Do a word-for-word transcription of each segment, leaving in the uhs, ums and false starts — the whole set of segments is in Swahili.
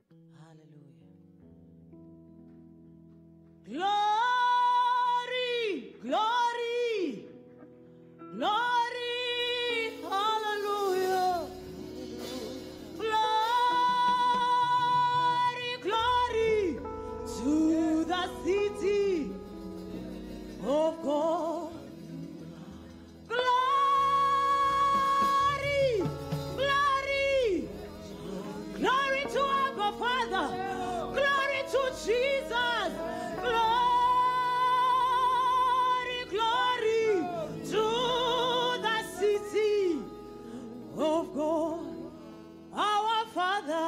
Hallelujah. Glory, glory, glory, hallelujah. Glory, glory to the city of God. Glory, glory, glory to our Father. Glory to Jesus. Glory, glory to the city of God. Our Father.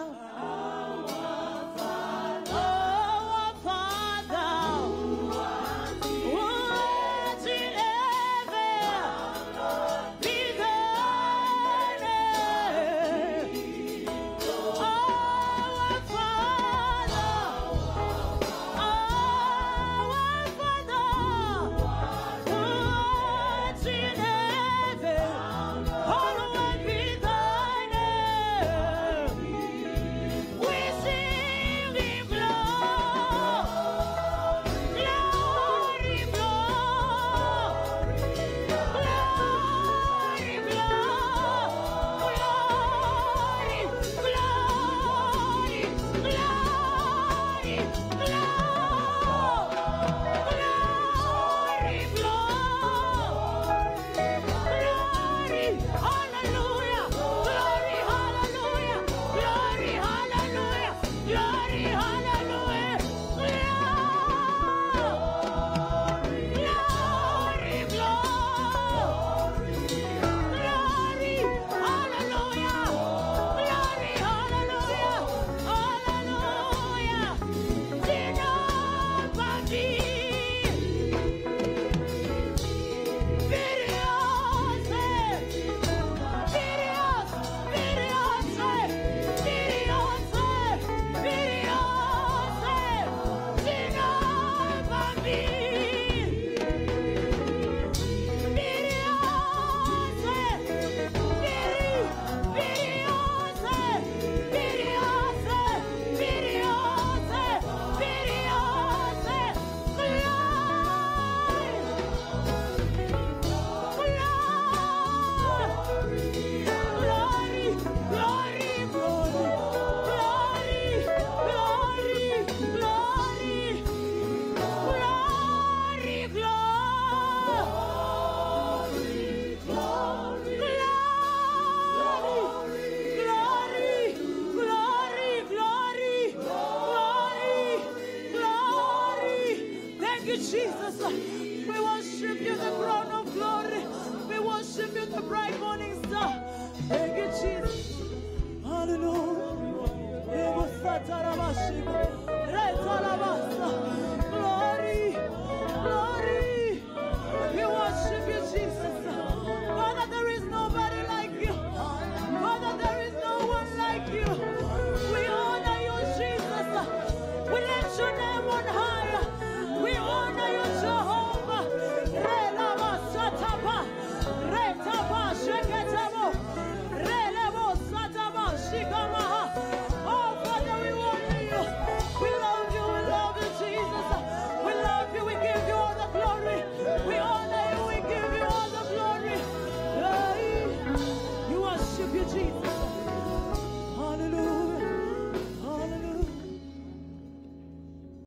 Jesus, we worship you, the crown of glory. We worship you, the bright morning star. Thank you, Jesus. Hallelujah.